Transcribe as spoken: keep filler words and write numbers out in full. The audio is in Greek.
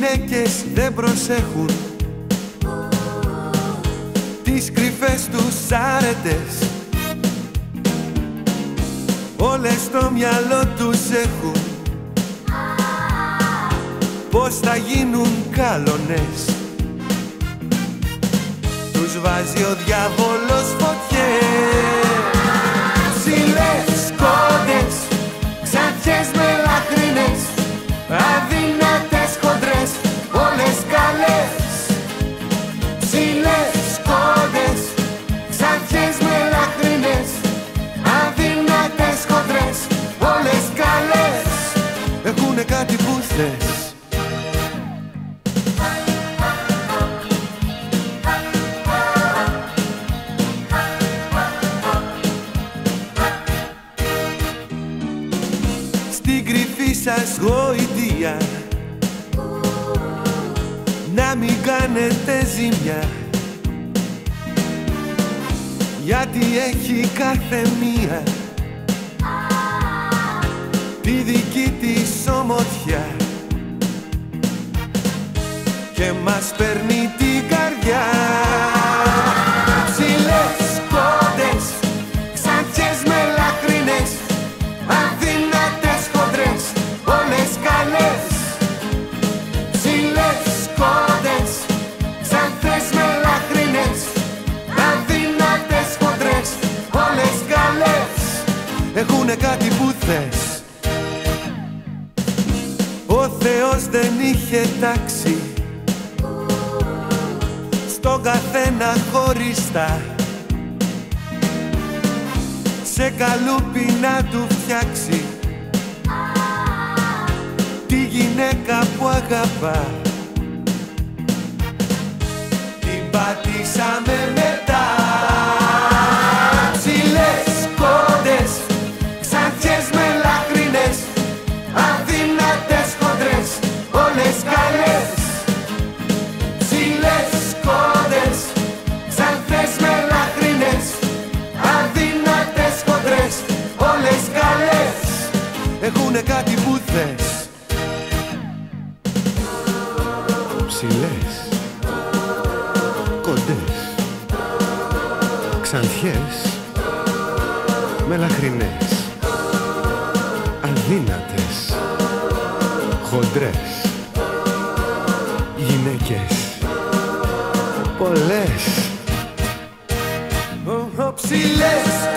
γυναίκες δεν προσέχουν τις κρυφές τους άρετες. Όλες στο μυαλό τους έχουν πως θα γίνουν κάλονες. Τους βάζει ο διάβολος φωτιές. Ψηλές κόντες, ξανθιές μελαχρινές, αδύνατες χοντρές, όλες καλές. Ψηλές κόντες, ξανθιές μελαχρινές, αδύνατες χοντρές, όλες καλές. Έχουνε κάτι που θες. Στην κρυφή σας γοητεία να μην κάνετε ζημιά, γιατί έχει κάθε μία τη δική της ομορφιά και μας παίρνει την καρδιά. Ψηλές κόντες, ξανθιές μελαχρινές, αδύνατες χοντρές, όλες καλές. Ψηλές κόντες, ξανθιές μελαχρινές, αδύνατες χοντρές, όλες καλές. Έχουνε κάτι που θες. Ο Θεός δεν είχε τάξει στον καθένα χωριστά, σε καλούπι να του φτιάξει τη γυναίκα που αγαπά. Την πατήσαμε μετά. Ψηλές κόντες, ξανθιές μελαχρινές, αδύνατες χοντρές, όλες καλές. Ψηλές κόντες, ξανθιές μελαχρινές, αδύνατες χοντρές, όλες καλές. Έχουνε κάτι που θες. Ψηλές κοντές, ξανθιές μελαχρινές, αδύνατες χοντρές, γυναίκες πολλές. Ψηλές